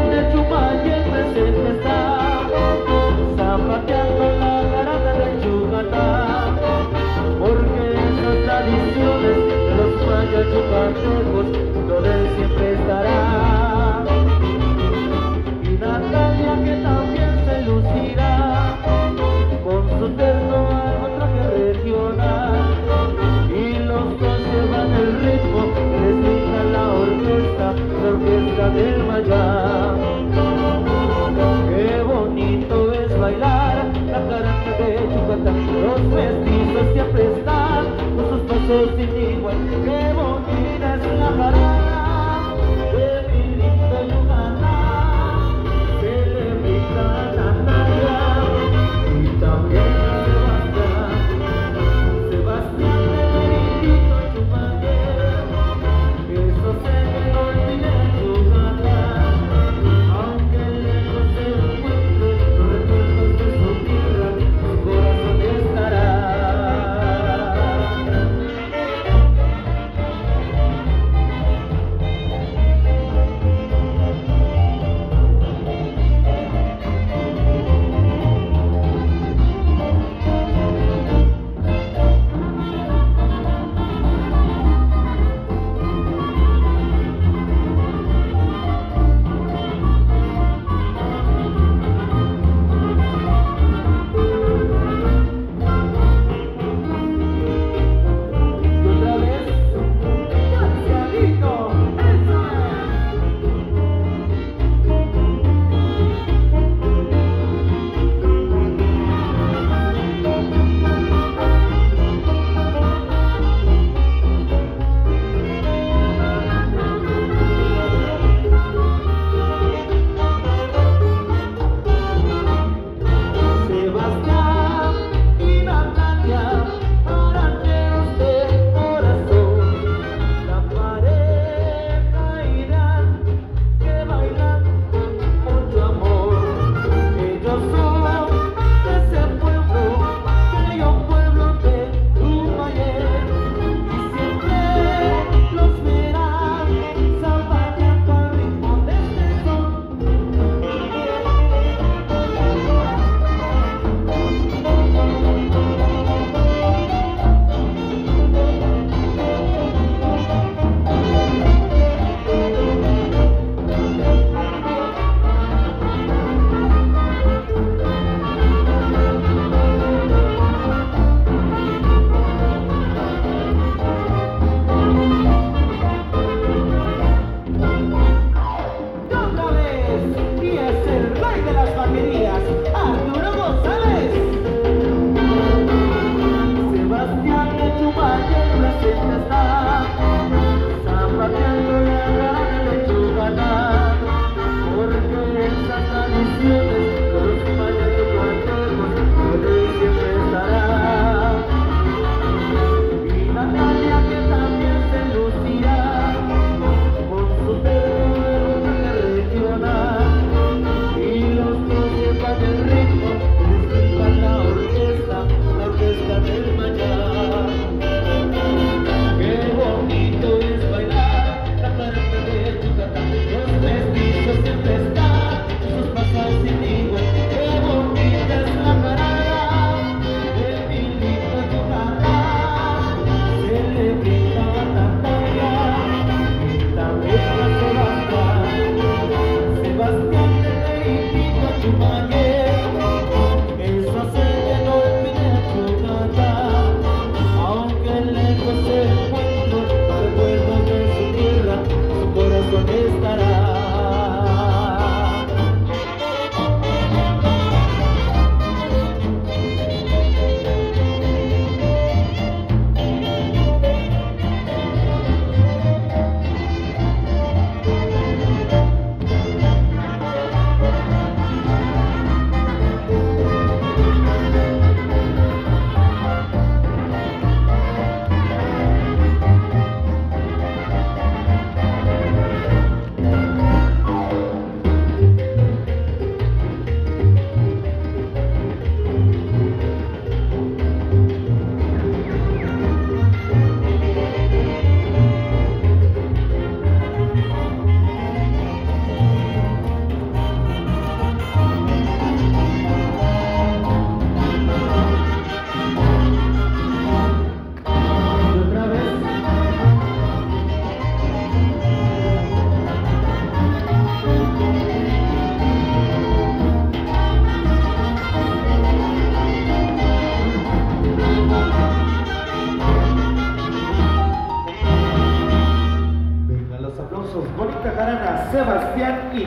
de Chumaya presente está, zapateando la garata de Yucatán, porque esas tradiciones de los mayas yucatecos con él siempre estará. Y Natalia que también se lucirá con su terno algo traje regional, y los dos llevan el ritmo, les dicta la orquesta del Mayá. Qué bonito es bailar la caranga de Yucatán, los mestizos siempre están con sus pasos sin igual. Qué bonita es la caranga de mi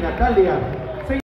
Natalia.